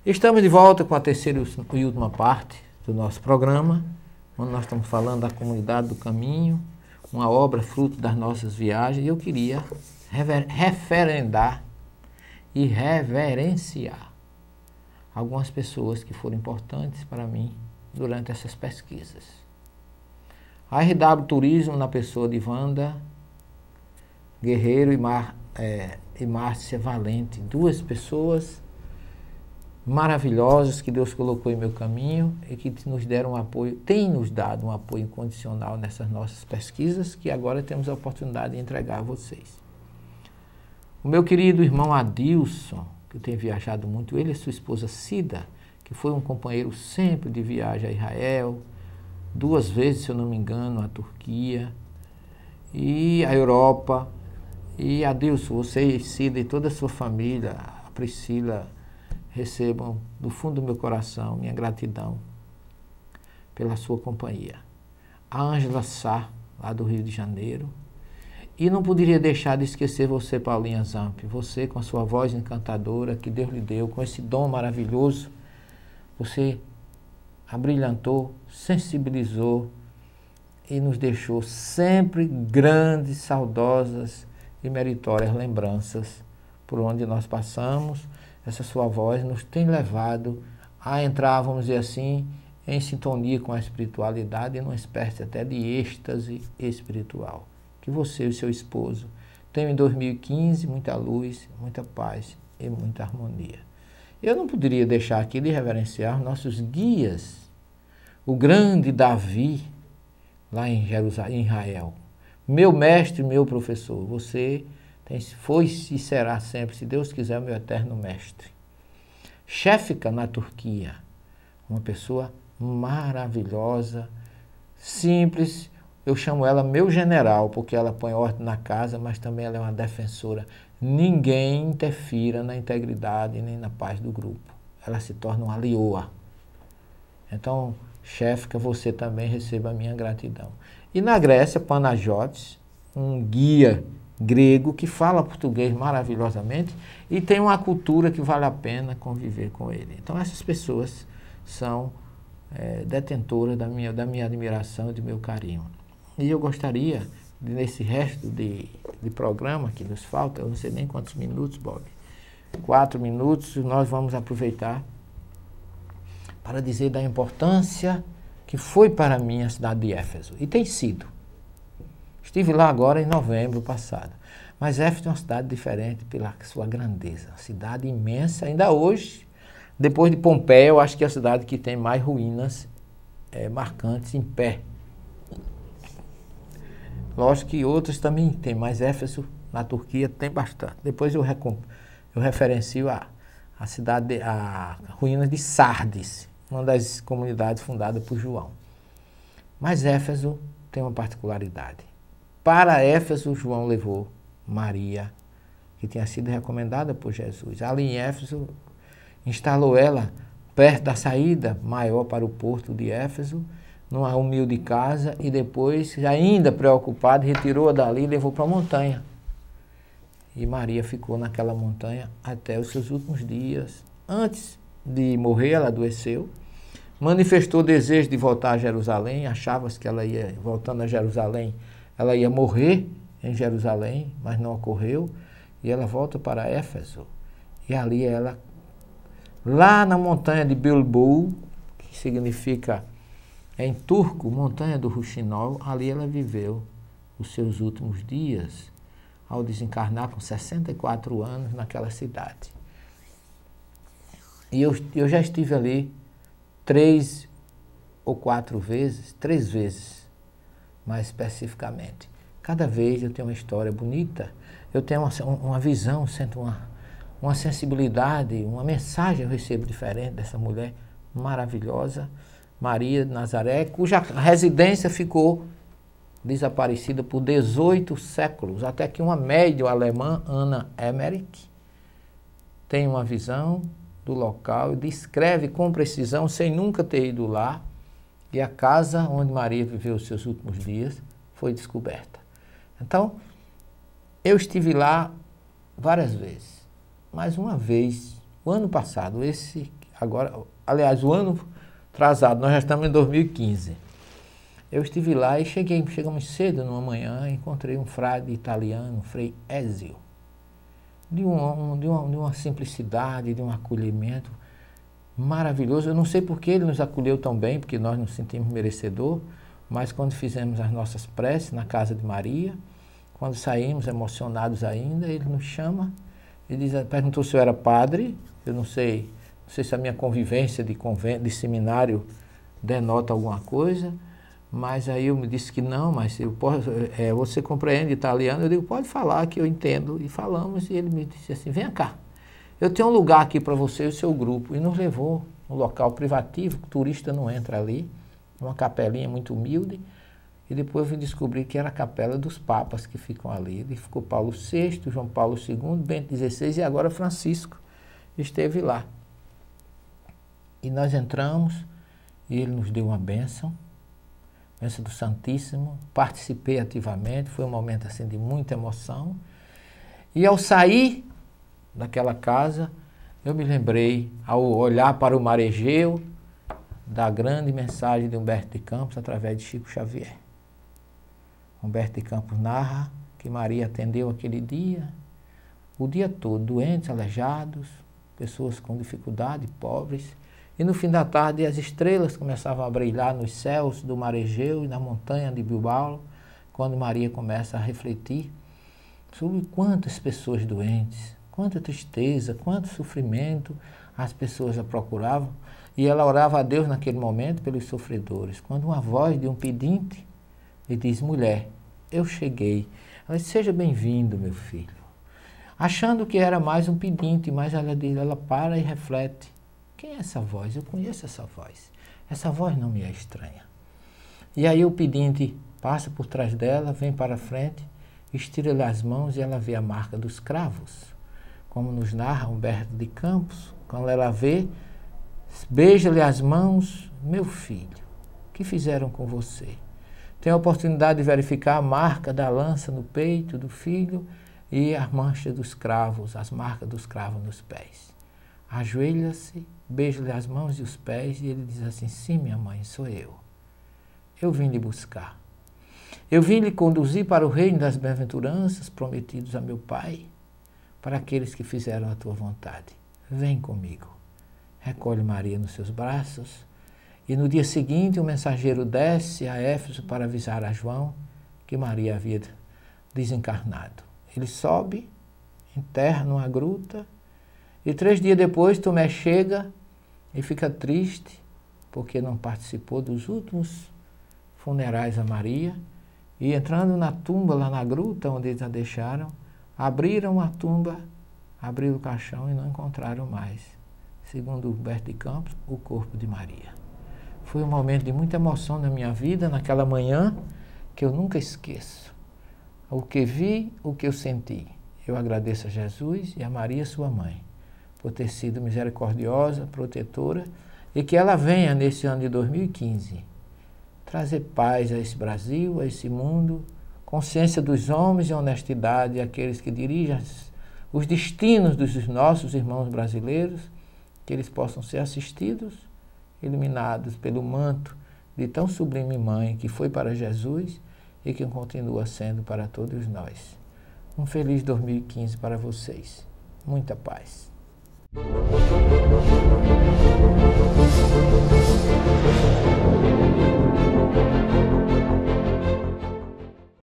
Estamos de volta com a terceira e última parte do nosso programa, onde nós estamos falando da Comunidade do Caminho, uma obra fruto das nossas viagens, e eu queria referendar e reverenciar algumas pessoas que foram importantes para mim durante essas pesquisas. A RW Turismo, na pessoa de Wanda Guerreiro e Márcia Valente, duas pessoas maravilhosas que Deus colocou em meu caminho e que nos deram um apoio, tem nos dado um apoio incondicional nessas nossas pesquisas, que agora temos a oportunidade de entregar a vocês. O meu querido irmão Adilson, que tem viajado muito, ele e sua esposa Cida, que foi um companheiro sempre de viagem a Israel, 2 vezes, se eu não me engano, a Turquia e a Europa. E Adilson, você e Cida e toda a sua família, a Priscila, recebam do fundo do meu coração minha gratidão pela sua companhia. A Ângela Sá, lá do Rio de Janeiro. E não poderia deixar de esquecer você, Paulinha Zamp, você com a sua voz encantadora que Deus lhe deu, com esse dom maravilhoso, você abrilhantou, sensibilizou e nos deixou sempre grandes, saudosas e meritórias lembranças por onde nós passamos. Essa sua voz nos tem levado a entrar, vamos dizer assim, em sintonia com a espiritualidade e numa espécie até de êxtase espiritual. Que você e o seu esposo tenham em 2015 muita luz, muita paz e muita harmonia. Eu não poderia deixar aqui de reverenciar nossos guias, o grande Davi, lá em Jerusalém, em Israel. Meu mestre, meu professor, você foi e será sempre, se Deus quiser, o meu eterno mestre. Shefika, na Turquia, uma pessoa maravilhosa, simples. Eu chamo ela meu general, porque ela põe ordem na casa, mas também ela é uma defensora. Ninguém interfira na integridade nem na paz do grupo. Ela se torna uma leoa. Então, Shefika, você também receba a minha gratidão. E na Grécia, Panajotes, um guia grego que fala português maravilhosamente e tem uma cultura que vale a pena conviver com ele. Então essas pessoas são detentoras da minha admiração e do meu carinho. E eu gostaria, nesse resto de programa que nos falta, eu não sei nem quantos minutos, Bob, 4 minutos, nós vamos aproveitar para dizer da importância que foi para mim a cidade de Éfeso, e tem sido. Estive lá agora em novembro passado. Mas Éfeso é uma cidade diferente pela sua grandeza. Uma cidade imensa. Ainda hoje, depois de Pompeia, eu acho que é a cidade que tem mais ruínas marcantes em pé. Lógico que outras também tem, mas Éfeso, na Turquia, tem bastante. Depois eu referencio a cidade, a ruínas de Sardes, uma das comunidades fundadas por João. Mas Éfeso tem uma particularidade. Para Éfeso, João levou Maria, que tinha sido recomendada por Jesus. Ali em Éfeso, instalou ela perto da saída maior para o porto de Éfeso, numa humilde casa, e depois, ainda preocupado, retirou-a dali e levou para a montanha. E Maria ficou naquela montanha até os seus últimos dias. Antes de morrer, ela adoeceu, manifestou desejo de voltar a Jerusalém, achava-se que ela ia, voltando a Jerusalém, ela ia morrer em Jerusalém, mas não ocorreu, e ela volta para Éfeso. E ali ela, lá na montanha de Bilbul, que significa, em turco, montanha do Ruxinol, ali ela viveu os seus últimos dias, ao desencarnar com 64 anos naquela cidade. E eu já estive ali 3 ou 4 vezes, 3 vezes, mais especificamente. Cada vez eu tenho uma história bonita, eu tenho uma visão, sinto uma sensibilidade, uma mensagem eu recebo diferente dessa mulher maravilhosa, Maria de Nazaré, cuja residência ficou desaparecida por 18 séculos, até que uma médium alemã, Anna Emmerich, tem uma visão do local e descreve com precisão, sem nunca ter ido lá, e a casa onde Maria viveu os seus últimos dias foi descoberta. Então, eu estive lá várias vezes, mas uma vez, o ano passado, agora, aliás, o ano atrasado, nós já estamos em 2015. Eu estive lá e chegamos cedo numa manhã, encontrei um frade italiano, Frei Ezio, de uma simplicidade, de um acolhimento maravilhoso. Eu não sei por que ele nos acolheu tão bem, porque nós nos sentimos merecedor, mas quando fizemos as nossas preces na casa de Maria, quando saímos emocionados ainda, ele nos chama, perguntou se eu era padre. Eu não sei se a minha convivência de seminário denota alguma coisa, mas aí eu me disse que não, mas eu posso, você compreende italiano? Eu digo, pode falar que eu entendo. E falamos, e ele me disse assim, venha cá, eu tenho um lugar aqui para você e o seu grupo. E nos levou um local privativo, o turista não entra ali, uma capelinha muito humilde. E depois eu vim descobrir que era a capela dos papas que ficam ali. Ele ficou Paulo VI, João Paulo II, Bento XVI e agora Francisco esteve lá. E nós entramos e ele nos deu uma bênção do Santíssimo, participei ativamente, foi um momento assim de muita emoção. E ao sair daquela casa, eu me lembrei, ao olhar para o mar Egeu, da grande mensagem de Humberto de Campos através de Chico Xavier. Humberto de Campos narra que Maria atendeu aquele dia, o dia todo, doentes, aleijados, pessoas com dificuldade, pobres. E no fim da tarde as estrelas começavam a brilhar nos céus do mar Egeu e na montanha de Bilbao, quando Maria começa a refletir sobre quantas pessoas doentes, quanta tristeza, quanto sofrimento as pessoas a procuravam. E ela orava a Deus naquele momento pelos sofredores. Quando uma voz de um pedinte lhe diz, mulher, eu cheguei. Ela diz, seja bem-vindo, meu filho. Achando que era mais um pedinte, mas ela para e reflete. Quem é essa voz? Eu conheço essa voz. Essa voz não me é estranha. E aí o pedinte passa por trás dela, vem para a frente, estira-lhe as mãos e ela vê a marca dos cravos. Como nos narra Humberto de Campos, quando ela vê, beija-lhe as mãos, meu filho, o que fizeram com você? Tem a oportunidade de verificar a marca da lança no peito do filho e a mancha dos cravos, as marcas dos cravos nos pés. Ajoelha-se, beija-lhe as mãos e os pés e ele diz assim, sim, minha mãe, sou eu. Eu vim lhe buscar. Eu vim lhe conduzir para o reino das bem-aventuranças prometidos a meu Pai, para aqueles que fizeram a tua vontade. Vem comigo. Recolhe Maria nos seus braços e no dia seguinte o mensageiro desce a Éfeso para avisar a João que Maria havia desencarnado. Ele sobe, enterra numa gruta e 3 dias depois Tomé chega e fica triste porque não participou dos últimos funerais a Maria e entrando na tumba lá na gruta onde eles a deixaram, abriram a tumba, abriram o caixão e não encontraram mais, segundo Humberto de Campos, o corpo de Maria. Foi um momento de muita emoção na minha vida, naquela manhã, que eu nunca esqueço. O que vi, o que eu senti. Eu agradeço a Jesus e a Maria, sua mãe, por ter sido misericordiosa, protetora, e que ela venha, nesse ano de 2015, trazer paz a esse Brasil, a esse mundo, consciência dos homens e honestidade àqueles que dirigem os destinos dos nossos irmãos brasileiros, que eles possam ser assistidos, iluminados pelo manto de tão sublime mãe que foi para Jesus e que continua sendo para todos nós. Um feliz 2015 para vocês. Muita paz.